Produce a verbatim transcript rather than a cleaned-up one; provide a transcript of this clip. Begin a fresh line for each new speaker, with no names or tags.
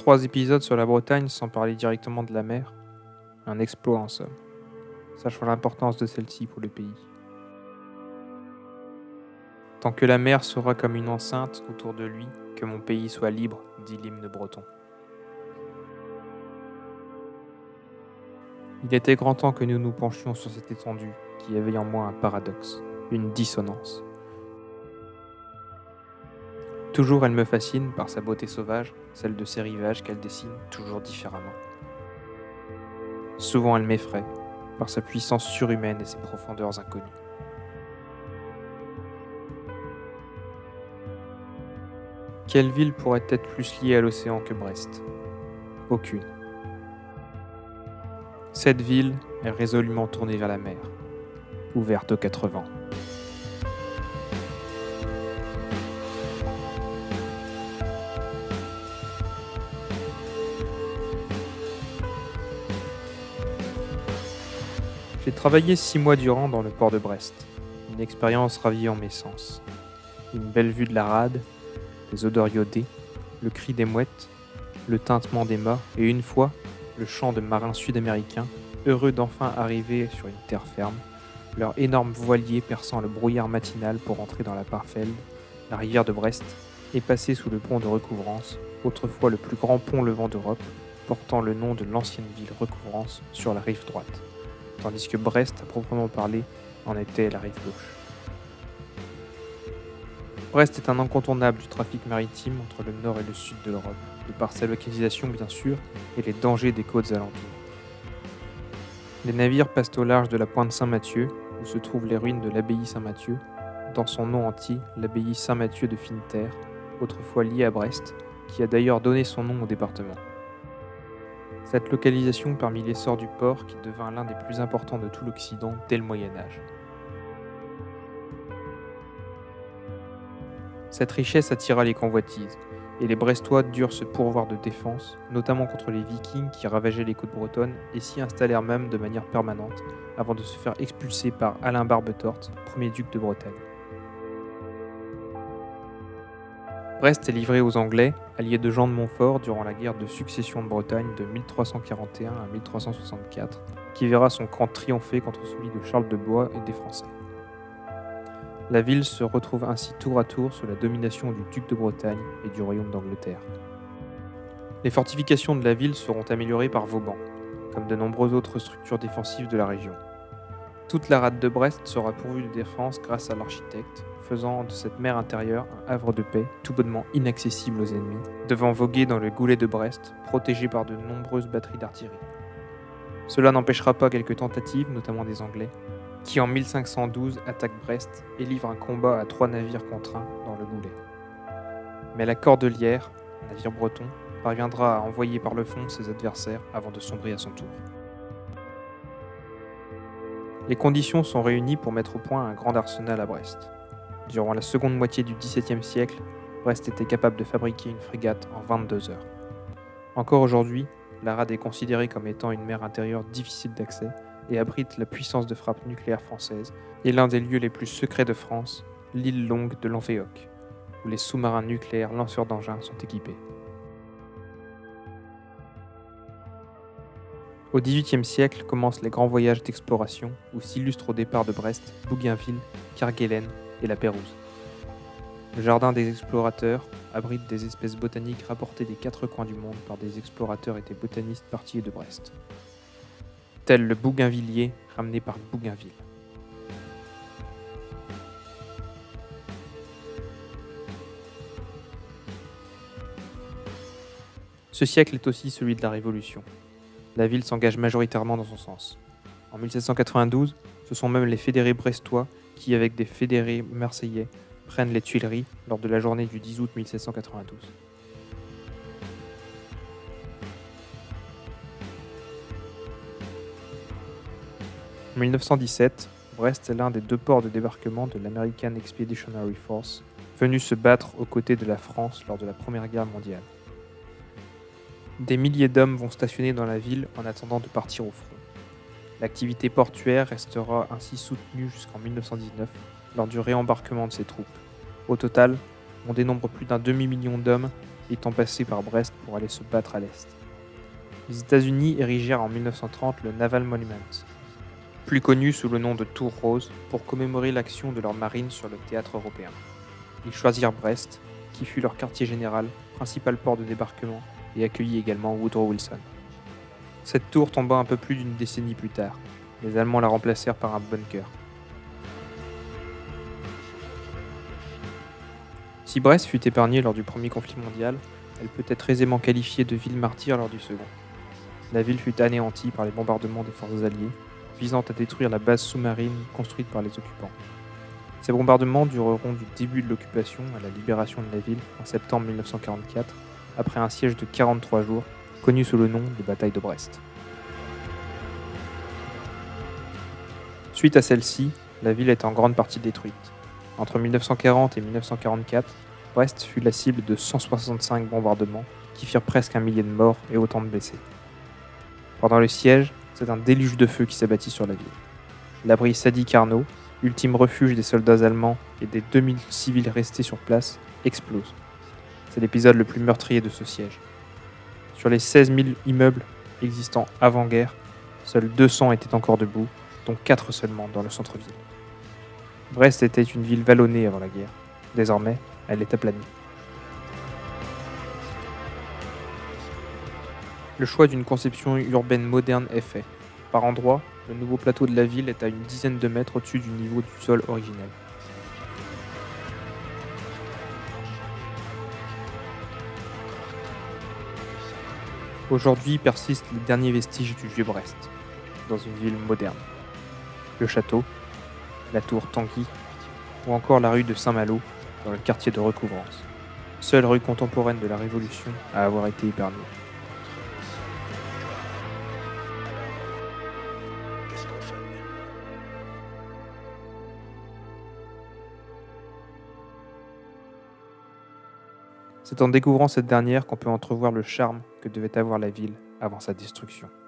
Trois épisodes sur la Bretagne sans parler directement de la mer. Un exploit en somme, sachant l'importance de celle-ci pour le pays. Tant que la mer sera comme une enceinte autour de lui, que mon pays soit libre, dit l'hymne breton. Il était grand temps que nous nous penchions sur cette étendue qui éveille en moi un paradoxe, une dissonance. Toujours elle me fascine par sa beauté sauvage, celle de ses rivages qu'elle dessine toujours différemment. Souvent elle m'effraie, par sa puissance surhumaine et ses profondeurs inconnues. Quelle ville pourrait être plus liée à l'océan que Brest? Aucune. Cette ville est résolument tournée vers la mer, ouverte aux quatre vents. J'ai travaillé six mois durant dans le port de Brest, une expérience raviant mes sens. Une belle vue de la rade, les odeurs iodées, le cri des mouettes, le tintement des mâts et une fois, le chant de marins sud-américains, heureux d'enfin arriver sur une terre ferme, leur énorme voilier perçant le brouillard matinal pour entrer dans la Parfelde, la rivière de Brest, et passer sous le pont de Recouvrance, autrefois le plus grand pont levant d'Europe, portant le nom de l'ancienne ville Recouvrance sur la rive droite, tandis que Brest, à proprement parler, en était la rive gauche. Brest est un incontournable du trafic maritime entre le nord et le sud de l'Europe, de par sa localisation bien sûr et les dangers des côtes alentours. Les navires passent au large de la pointe Saint-Mathieu, où se trouvent les ruines de l'abbaye Saint-Mathieu, dans son nom entier, l'abbaye Saint-Mathieu de Fineterre, autrefois liée à Brest, qui a d'ailleurs donné son nom au département. Cette localisation permit l'essor du port qui devint l'un des plus importants de tout l'Occident dès le Moyen-Âge. Cette richesse attira les convoitises, et les Brestois durent se pourvoir de défense, notamment contre les Vikings qui ravageaient les côtes bretonnes et s'y installèrent même de manière permanente, avant de se faire expulser par Alain Barbetorte, premier duc de Bretagne. Brest est livré aux Anglais, alliés de Jean de Montfort durant la guerre de succession de Bretagne de mille trois cent quarante et un à mille trois cent soixante-quatre, qui verra son camp triompher contre celui de Charles de Blois et des Français. La ville se retrouve ainsi tour à tour sous la domination du duc de Bretagne et du royaume d'Angleterre. Les fortifications de la ville seront améliorées par Vauban, comme de nombreuses autres structures défensives de la région. Toute la rade de Brest sera pourvue de défense grâce à l'architecte, faisant de cette mer intérieure un havre de paix tout bonnement inaccessible aux ennemis, devant voguer dans le goulet de Brest, protégé par de nombreuses batteries d'artillerie. Cela n'empêchera pas quelques tentatives, notamment des Anglais, qui en mille cinq cent douze attaquent Brest et livrent un combat à trois navires contre un dans le goulet. Mais la Cordelière, navire breton, parviendra à envoyer par le fond ses adversaires avant de sombrer à son tour. Les conditions sont réunies pour mettre au point un grand arsenal à Brest. Durant la seconde moitié du dix-septième siècle, Brest était capable de fabriquer une frégate en vingt-deux heures. Encore aujourd'hui, la rade est considérée comme étant une mer intérieure difficile d'accès et abrite la puissance de frappe nucléaire française et l'un des lieux les plus secrets de France, l'île longue de l'Amphéoc, où les sous-marins nucléaires lanceurs d'engins sont équipés. Au dix-huitième siècle commencent les grands voyages d'exploration où s'illustrent au départ de Brest, Bougainville, Kerguelen et la Pérouse. Le jardin des explorateurs abrite des espèces botaniques rapportées des quatre coins du monde par des explorateurs et des botanistes partis de Brest, tel le bougainvillier ramené par Bougainville. Ce siècle est aussi celui de la Révolution. La ville s'engage majoritairement dans son sens. En mille sept cent quatre-vingt-douze, ce sont même les fédérés brestois qui, avec des fédérés marseillais, prennent les Tuileries lors de la journée du dix août mille sept cent quatre-vingt-douze. En mille neuf cent dix-sept, Brest est l'un des deux ports de débarquement de l'American Expeditionary Force, venu se battre aux côtés de la France lors de la Première Guerre mondiale. Des milliers d'hommes vont stationner dans la ville en attendant de partir au front. L'activité portuaire restera ainsi soutenue jusqu'en mille neuf cent dix-neuf lors du réembarquement de ces troupes. Au total, on dénombre plus d'un demi-million d'hommes étant passé par Brest pour aller se battre à l'est. Les États-Unis érigèrent en mille neuf cent trente le Naval Monument, plus connu sous le nom de Tour Rose, pour commémorer l'action de leur marine sur le théâtre européen. Ils choisirent Brest, qui fut leur quartier général, principal port de débarquement, et accueillit également Woodrow Wilson. Cette tour tomba un peu plus d'une décennie plus tard. Les Allemands la remplacèrent par un bunker. Si Brest fut épargnée lors du premier conflit mondial, elle peut être aisément qualifiée de ville martyre lors du second. La ville fut anéantie par les bombardements des forces alliées, visant à détruire la base sous-marine construite par les occupants. Ces bombardements dureront du début de l'occupation à la libération de la ville en septembre mille neuf cent quarante-quatre, après un siège de quarante-trois jours, connu sous le nom de bataille de Brest. Suite à celle-ci, la ville est en grande partie détruite. Entre mille neuf cent quarante et mille neuf cent quarante-quatre, Brest fut la cible de cent soixante-cinq bombardements qui firent presque un millier de morts et autant de blessés. Pendant le siège, c'est un déluge de feu qui s'abattit sur la ville. L'abri Sadi Carnot, ultime refuge des soldats allemands et des deux mille civils restés sur place, explose. C'est l'épisode le plus meurtrier de ce siège. Sur les seize mille immeubles existants avant-guerre, seuls deux cents étaient encore debout, dont quatre seulement dans le centre-ville. Brest était une ville vallonnée avant la guerre. Désormais, elle est aplanie. Le choix d'une conception urbaine moderne est fait. Par endroits, le nouveau plateau de la ville est à une dizaine de mètres au-dessus du niveau du sol originel. Aujourd'hui persistent les derniers vestiges du vieux Brest, dans une ville moderne. Le château, la tour Tanguy, ou encore la rue de Saint-Malo, dans le quartier de Recouvrance, seule rue contemporaine de la Révolution à avoir été épargnée. C'est en découvrant cette dernière qu'on peut entrevoir le charme que devait avoir la ville avant sa destruction.